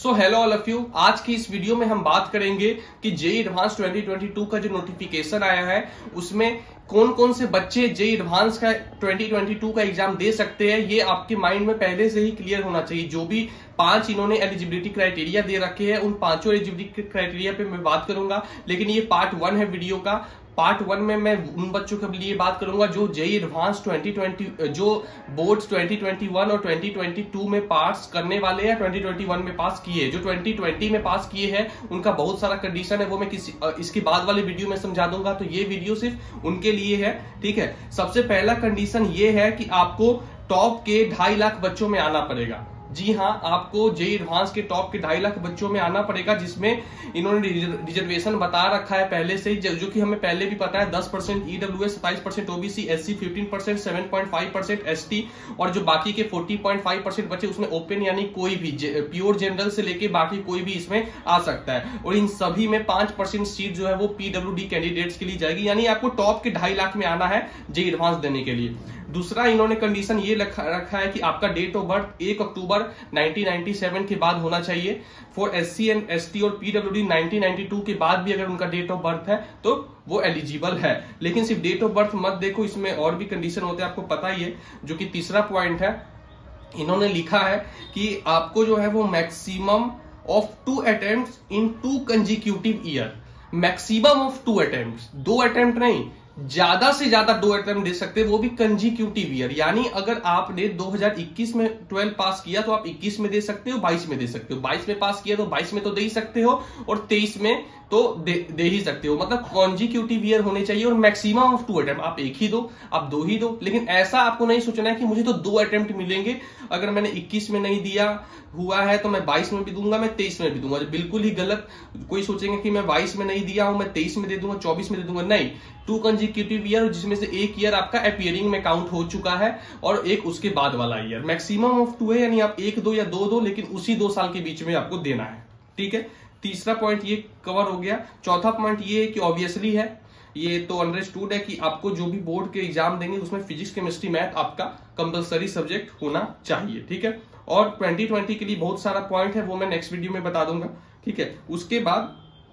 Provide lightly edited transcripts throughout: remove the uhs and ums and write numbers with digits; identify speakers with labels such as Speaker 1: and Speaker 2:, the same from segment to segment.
Speaker 1: So hello all of you. आज की इस वीडियो में हम बात करेंगे कि जेईई एडवांस 2022 का जो नोटिफिकेशन आया है उसमें कौन कौन से बच्चे जेईई एडवांस का 2022 का एग्जाम दे सकते हैं। ये आपके माइंड में पहले से ही क्लियर होना चाहिए। जो भी 5 इन्होंने एलिजिबिलिटी क्राइटेरिया दे रखे हैं उन 5 एलिजिबिलिटी क्राइटेरिया पे मैं बात करूंगा, लेकिन ये पार्ट 1 है वीडियो का। पार्ट 1 में मैं उन बच्चों के लिए बात करूंगा जो जेईई एडवांस 2020 जो बोर्ड्स 2021 और 2022 में पास करने वाले हैं, 2021 में पास किए। जो 2020 में पास किए हैं उनका बहुत सारा कंडीशन है, वो मैं इसके बाद वाले वीडियो में समझा दूंगा। तो ये वीडियो सिर्फ उनके लिए है, ठीक है। सबसे पहला कंडीशन ये है कि आपको टॉप के 2.5 लाख बच्चों में आना पड़ेगा। जी हाँ, आपको जेईई एडवांस के टॉप के 2.5 लाख बच्चों में आना पड़ेगा, जिसमें इन्होंने रिजर्वेशन बता रखा है पहले से ही, जो कि हमें पहले भी पता है। 10% ईडब्ल्यूएस, 27% ओबीसी, एससी 15%, 7.5% एसटी और जो बाकी के 40.5% बचे उसमें ओपन यानी कोई भी प्योर जनरल से लेके बाकी कोई भी इसमें आ सकता है। और इन सभी में 5% सीट जो है वो पीडब्ल्यूडी कैंडिडेट्स के लिए जाएगी, यानी आपको टॉप के 2.5 लाख में आना है जेईई एडवांस देने के लिए। दूसरा इन्होंने कंडीशन ये रखा है कि आपका डेट ऑफ बर्थ 1 अक्टूबर 1997 के बाद होना चाहिए। फॉर एससी एंड एसटी और पीडब्ल्यूडी 1992 के बाद भी अगर उनका डेट ऑफ बर्थ है तो वो एलिजिबल है। लेकिन सिर्फ डेट ऑफ बर्थ मत देखो, इसमें और भी कंडीशन होते हैं, आपको पता ही है। जो कि तीसरा पॉइंट है, इन्होंने लिखा है कि आपको जो है वो maximum of 2 attempts in 2 consecutive year. Maximum of 2 attempts, 2 attempt नहीं, ज्यादा से ज्यादा 2 अटेम्प्ट दे सकते हैं, वो भी कंजिक्यूटिव ईयर। यानी अगर आपने 2021 में 12 पास किया तो आप 21 में दे सकते हो, 22 में दे सकते हो, 22 में पास किया तो 22 में तो दे ही सकते हो, और 23 में तो दे ही सकते हो। मतलब कॉन्जिक्यूटिव ईयर होने चाहिए और मैक्सिमम ऑफ 2 अटेम्प्ट। आप एक ही दो, आप 2 ही दो, लेकिन ऐसा आपको नहीं सोचना है कि मुझे तो 2 अटेम्प्ट मिलेंगे, अगर मैंने 21 में नहीं दिया हुआ है तो मैं 22 में भी दूंगा, मैं 23 में भी दूंगा। बिल्कुल ही गलत। कोई सोचेंगे कि मैं 22 में नहीं दिया हूं, मैं 23 में दे दूंगा, 24 में दे दूंगा। नहीं, 2 कंजिक्यूटिव ईयर, जिसमें से एक ईयर आपका अपीयरिंग में काउंट हो चुका है और एक उसके बाद वाला ईयर। मैक्सिमम ऑफ 2 है, यानी आप 1 दो या 2 दो, लेकिन उसी 2 साल के बीच में आपको देना है, ठीक है। तीसरा पॉइंट ये कवर हो गया। चौथा पॉइंट ये है कि ऑब्वियसली है, ये तो अंडरस्टूड है कि आपको जो भी बोर्ड के एग्जाम देंगे उसमें फिजिक्स, केमिस्ट्री, मैथ आपका कंपलसरी सब्जेक्ट होना चाहिए, ठीक है। और 2020 के लिए बहुत सारा पॉइंट है, वो मैं नेक्स्ट वीडियो में बता दूंगा, ठीक है। उसके बाद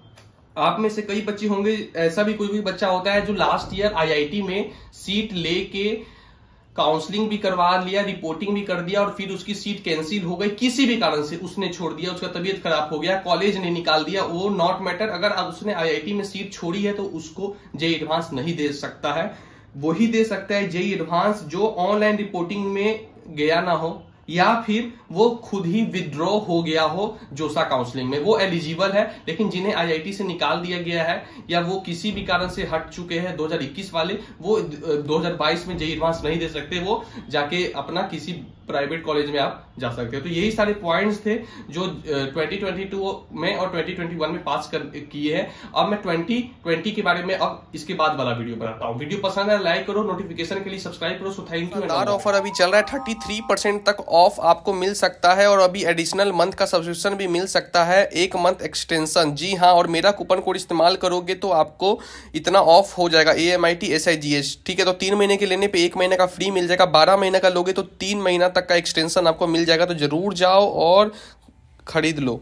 Speaker 1: आप में से कई बच्चे होंगे, ऐसा भी कोई भी बच्चा होता है जो लास्ट ईयर आईआईटी में सीट लेके काउंसलिंग भी करवा लिया, रिपोर्टिंग भी कर दिया और फिर उसकी सीट कैंसिल हो गई, किसी भी कारण से उसने छोड़ दिया, उसका तबीयत खराब हो गया, कॉलेज ने निकाल दिया, वो नॉट मैटर। अगर उसने आईआईटी में सीट छोड़ी है तो उसको जेईई एडवांस नहीं दे सकता है। वही दे सकता है जेईई एडवांस जो ऑनलाइन रिपोर्टिंग में गया ना हो या फिर वो खुद ही विड्रॉ हो गया हो जोसा काउंसलिंग में, वो एलिजिबल है। लेकिन जिन्हें आईआईटी से निकाल दिया गया है या वो किसी भी कारण से हट चुके हैं 2021 वाले, वो 2022 में जेईई एडवांस नहीं दे सकते, वो जाके अपना किसी प्राइवेट कॉलेज में आप जा सकते हो। तो यही सारे पॉइंट्स थे जो 2022 में और 2021 में पास किए हैं। अब मैं 2020 के बारे में अब इसके बाद वाला वीडियो बनाता हूँ। वीडियो पसंद है लाइक करो, नोटिफिकेशन के लिए सब्सक्राइब करो। So thank you.
Speaker 2: ऑफर अभी चल रहा है, 33% तक ऑफ आपको मिल सकता है और अभी एडिशनल मंथ का सब्सक्रिप्शन भी मिल सकता है, 1 मंथ एक्सटेंशन। जी हाँ, और मेरा कूपन कोड इस्तेमाल करोगे तो आपको इतना ऑफ हो जाएगा, AMIT SIGH, ठीक है। तो 3 महीने के लेने पे 1 महीने का फ्री मिल जाएगा, 12 महीने का लोगे तो 3 महीना तक का एक्सटेंशन आपको मिल जाएगा। तो जरूर जाओ और खरीद लो।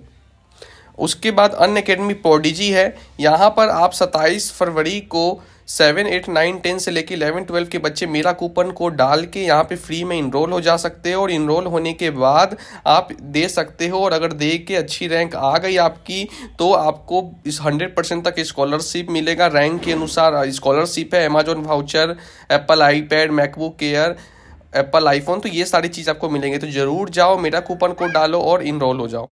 Speaker 2: उसके बाद अनअकैडमी प्रोडिजी है, यहाँ पर आप 27 फरवरी को 7, 8, 9, 10 से लेके 11, 12 के बच्चे मेरा कूपन कोड डाल के यहाँ पे फ्री में इनरोल हो जा सकते हो और इनरोल होने के बाद आप दे सकते हो। और अगर दे के अच्छी रैंक आ गई आपकी तो आपको इस 100% तक स्कॉलरशिप मिलेगा। रैंक के अनुसार स्कॉलरशिप है, Amazon voucher, Apple iPad, MacBook Air, Apple iPhone, तो ये सारी चीज़ आपको मिलेंगे। तो जरूर जाओ, मेरा कूपन कोड डालो और इनरोल हो जाओ।